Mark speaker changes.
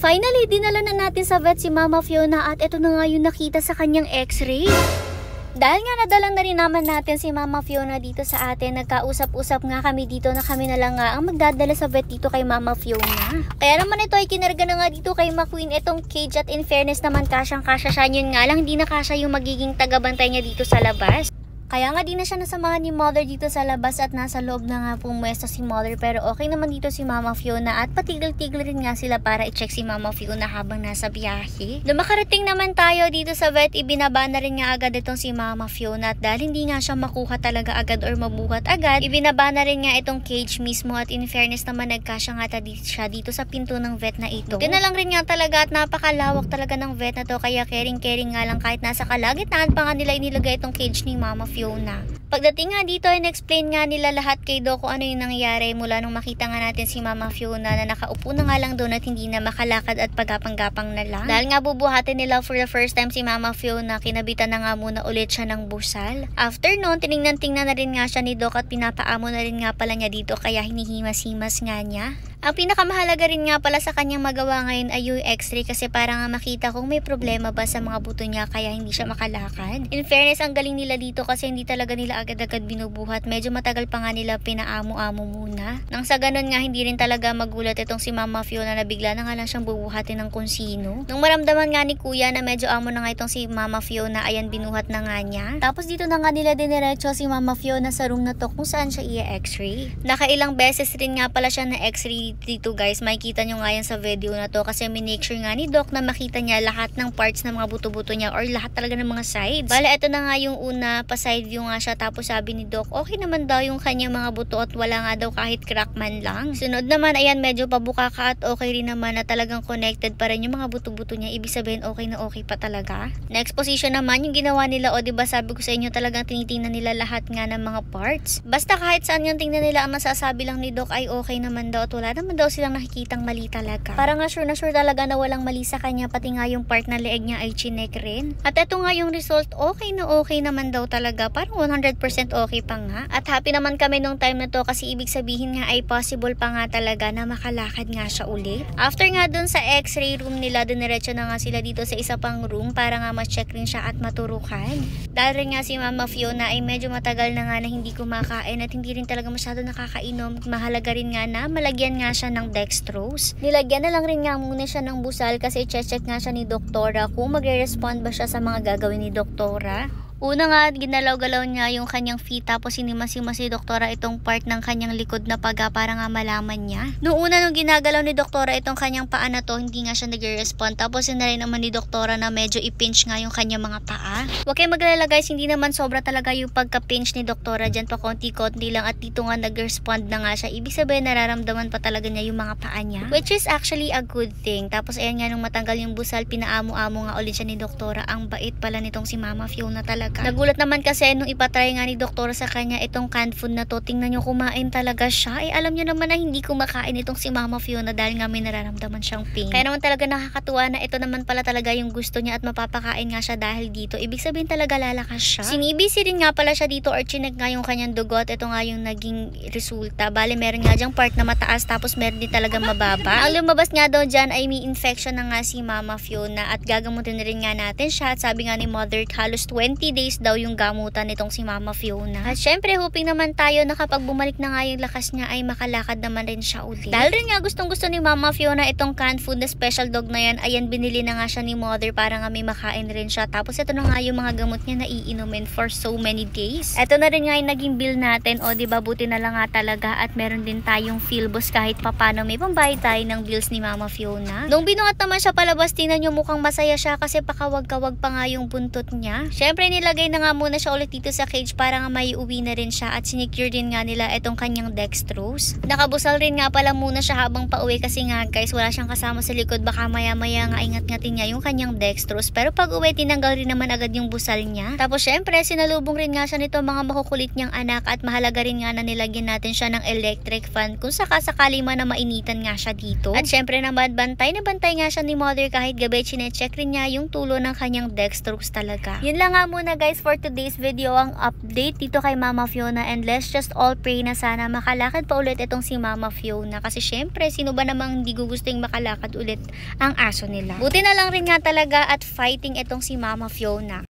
Speaker 1: Finally, dinala na natin sa vet si Mama Fiona at ito na nga yung nakita sa kanyang x-ray. Dahil nga nadala na rin naman natin si Mama Fiona dito sa atin, nagkausap-usap nga kami dito na kami na lang nga ang magdadala sa vet dito kay Mama Fiona. Kaya naman ito ay kinarga na nga dito kay McQueen itong cage at in fairness naman kasyang-kasya siya, yun nga lang hindi na kasya yung magiging tagabantay niya dito sa labas. Kaya nga di na siya nasamahan ni Mother dito sa labas at nasa loob na nga pumwesto si Mother, pero okay naman dito si Mama Fiona at patigil-tigil rin nga sila para i-check si Mama Fiona habang nasa biyahe. Nung makarating naman tayo dito sa vet, ibinaba na rin nga agad itong si Mama Fiona at dahil hindi nga siya makuha talaga agad or mabuhat agad, ibinaba na rin nga itong cage mismo at in fairness naman nagkasya nga siya dito sa pinto ng vet na ito. Yun na lang rin nga talaga at napakalawak talaga ng vet na to, kaya caring-caring nga lang kahit nasa kalagitnaan pa nga nila inilagay itong cage ni Mama Fiona. Pagdating nga dito, in-explain nga nila lahat kay Doc kung ano yung nangyari mula nung makita nga natin si Mama Fiona na nakaupo na nga lang doon at hindi na makalakad at pagapang-gapang na lang. Dahil nga bubuhatin nila for the first time si Mama Fiona, kinabitan na nga muna ulit siya ng busal. After noon, tinignan-tingnan na rin nga siya ni Doc at pinapaamo na rin nga pala niya dito, kaya hinihimas-himas nga niya. Ang pinakamahalaga rin nga pala sa kanyang magawa ngayon ay yung x-ray, kasi para nga makita kung may problema ba sa mga buto niya kaya hindi siya makalakad. In fairness, ang galing nila dito kasi hindi talaga nila agad-agad binubuhat. Medyo matagal pa nga nila pinaamo-amo muna. Nang sa ganun nga, hindi rin talaga magulat itong si Mama Fiona na bigla na nga lang siyang bubuhatin ng kung sino. Nung maramdaman nga ni Kuya na medyo amo na nga itong si Mama Fiona, ayan, binuhat na nga niya. Tapos dito na nga nila diniretso si Mama Fiona sa room na to kung saan siya i-x-ray. Nakailang beses rin nga pala siya na x-ray dito, guys. Makikita nyo nga yan sa video na to kasi minake sure nga ni Doc na makita niya lahat ng parts ng mga buto-buto niya or lahat talaga ng mga sides. Bale, ito na nga yung una, pa side view nga siya, tapos sabi ni Doc okay naman daw yung kanyang mga buto at wala nga daw kahit crack man lang. Sunod naman, ayan, medyo pabuka ka at okay rin naman na talagang connected pa rin yung mga buto-buto niya. Ibig sabihin okay na okay pa talaga. Next position naman yung ginawa nila, o diba sabi ko sa inyo talagang tinitingnan nila lahat nga ng mga parts. Basta kahit saan yung tingnan nila, ang masasabi lang ni Doc ay okay naman daw at wala naman daw silang nakikitang mali talaga. Para nga sure na sure talaga na walang mali sa kanya, pati nga yung part na leeg niya ay chinek rin. At eto nga yung result, okay naman daw talaga. Parang 100% okay pa nga. At happy naman kami nung time na to kasi ibig sabihin nga ay possible pa nga talaga na makalakad nga siya uli. After nga dun sa x-ray room nila, duniretso na nga sila dito sa isa pang room para nga ma-check rin siya at maturukan. Dahil rin nga si Mama Fiona ay medyo matagal na nga na hindi kumakain at hindi rin talaga masyado nakakainom. Mahalaga rin nga na malagyan nga siya ng dextrose. Nilagyan na lang rin nga muna siya ng busal kasi check nga siya ni Doktora kung magre-respond ba siya sa mga gagawin ni Doktora. Una nga, ginalaw-galaw niya yung kanyang feet, tapos hinimas-himas si Doktora itong part ng kanyang likod na paga para nga malaman niya. Noong una, nung ginagalaw ni Doktora itong kanyang paa na to, hindi nga siya nagre-respond. Tapos sinari naman ni Doktora na medyo i-pinch nga yung kanyang mga paa. Huwag kayo maglala guys, hindi naman sobra talaga yung pagka-pinch ni Doktora. Diyan pa konti-konti lang at dito nga nag-respond na nga siya. Ibig sabihin nararamdaman pa talaga niya yung mga paa niya, which is actually a good thing. Tapos ayan nga, nung matanggal yung busal, pinaamo-amo nga ulit siya ni Doktora. Ang bait pala nitong si Mama Fiona talaga. Nagulat naman kasi nung ipatry nga ni Doktora sa kanya itong canned food na to. Tingnan nyo, kumain talaga siya. Alam nyo naman na hindi kumakain itong si Mama Fiona dahil nga may nararamdaman siyang pain. Kaya naman talaga nakakatuwa na ito naman pala talaga yung gusto niya at mapapakain nga siya dahil dito. Ibig sabihin talaga lalakas siya. Sinibisi rin nga pala siya dito or chinek nga yung kanyang dugot. Ito nga yung naging resulta. Bale, meron nga dyang part na mataas tapos meron din talaga mababa. Ang lumabas nga daw dyan ay may infection na nga si Mama Fiona at gagamutin rin nga natin siya. At sabi nga ni Mother, halos 20 days daw yung gamutan nitong si Mama Fiona. At syempre, hoping naman tayo na kapag bumalik na nga yung lakas niya ay makalakad naman rin siya ulit. Dahil rin nga gustong-gusto ni Mama Fiona itong canned food na special dog na yan, ayan, binili na nga siya ni Mother para nga may makain rin siya. Tapos ito na nga yung mga gamot niya na iinumin for so many days. Ito na rin nga yung naging bill natin. O diba, buti na lang nga talaga at meron din tayong Philbos kahit papano may pambayad tayo ng bills ni Mama Fiona. Nung binuhat naman siya palabas, tingnan nyo, mukhang masaya siya kasi pakawag-kawag pa nga yung buntot niya. Syempre, nilagay na nga muna siya ulit dito sa cage para nga may uwi na rin siya at sinecure din nga nila itong kanyang dextrose. Nakabusal rin nga pala muna siya habang pauwi kasi nga guys, wala siyang kasama sa likod, baka maya-maya nga ingat-ngatin niya yung kanyang dextrose. Pero pag uwi, tinanggal rin naman agad yung busal niya. Tapos syempre, sinalubong rin nga siya nito mga makukulit niyang anak at mahalaga rin nga na nilagyan natin siya ng electric fan kung sakasakali man na mainitan nga siya dito. At syempre naman, bantay na bantay nga siya ni Mother kahit gabi, chinecheck rin niya yung tulo ng kanyang dextrose talaga. Yun lang nga muna na guys for today's video ang update dito kay Mama Fiona, and let's just all pray na sana makalakad pa ulit itong si Mama Fiona, kasi syempre sino ba namang hindi gustong makalakad ulit ang aso nila. Buti na lang rin nga talaga at fighting itong si Mama Fiona.